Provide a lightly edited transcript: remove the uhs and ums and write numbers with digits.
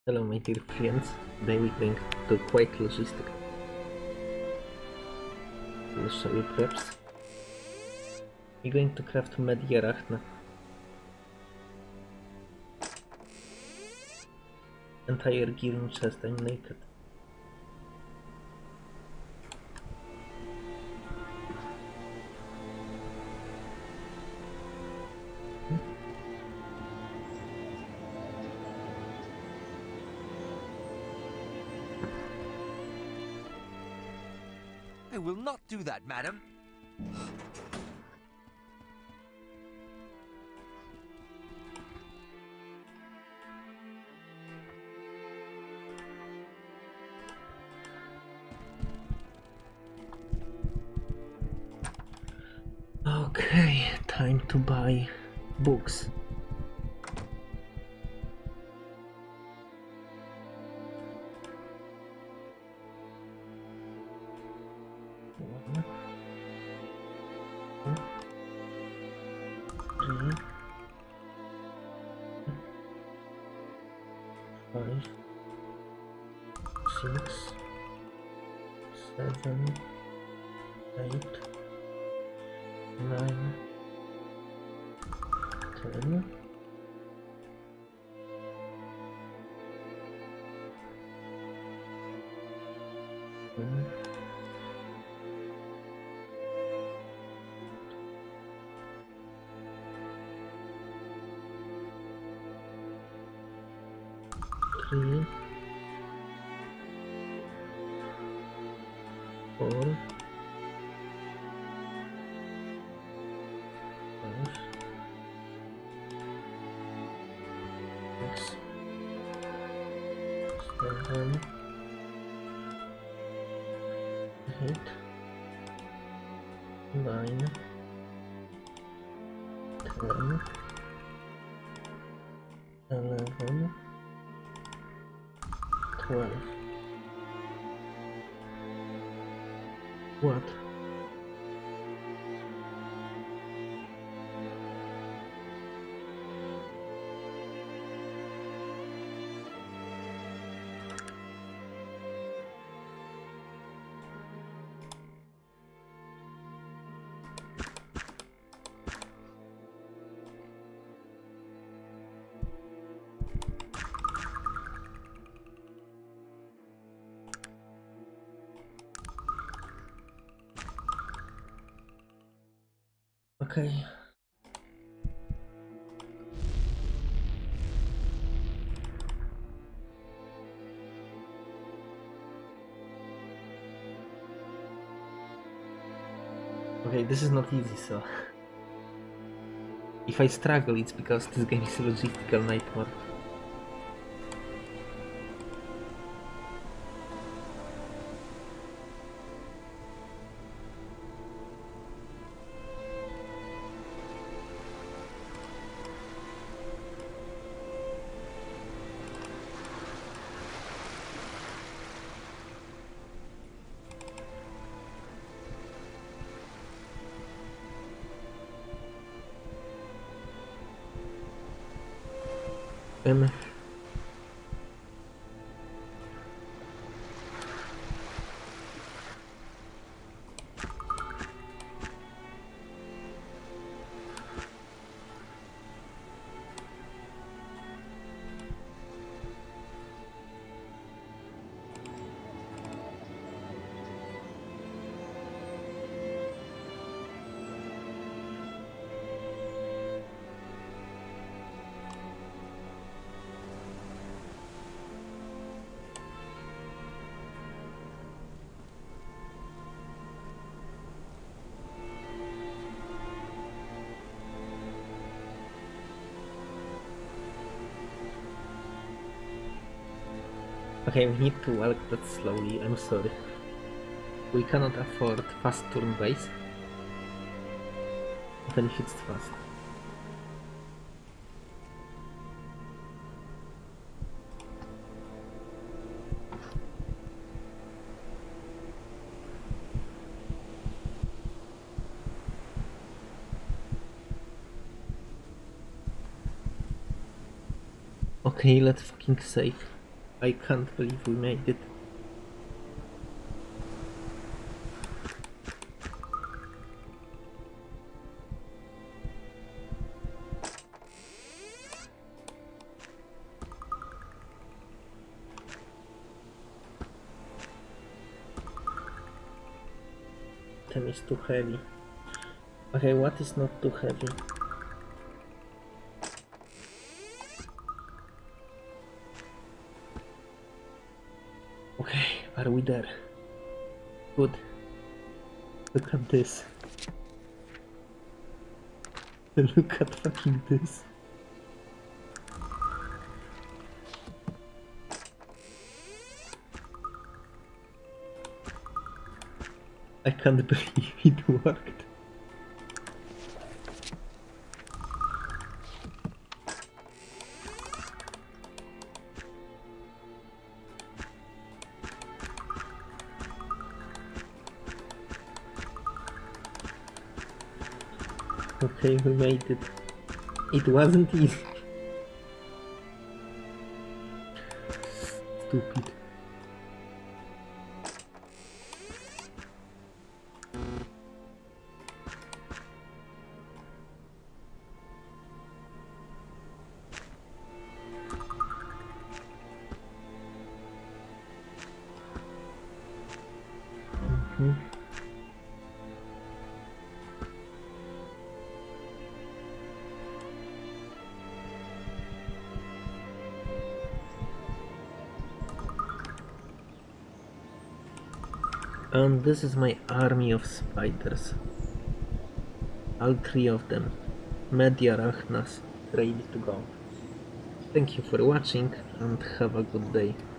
Hello my dear friends, today we're going to Quake Logistic. I'll show you preps. We're going to craft Mediarachna. Entire gear chest, I'm naked. I will not do that, madam. Okay, time to buy books. One, two, three, 5, 6, 7, 8, 9, 10. Three, 4, 5, 6, 7, 8, 9, 10, 11, 12. What? Okay. Okay, this is not easy, so if I struggle, it's because this game is a logistical nightmare. Um, Okay, we need to walk that slowly, I'm sorry. We cannot afford fast turn base, even if it's fast. Okay, let's fucking save. I can't believe we made it. Ten is too heavy. Okay, what is not too heavy? Okay, are we there? Good. Look at this. Look at fucking this. I can't believe it worked. Okay, we made it. It wasn't easy. Stupid. And this is my army of spiders. All 3 of them. Mediarachnas, ready to go. Thank you for watching and have a good day.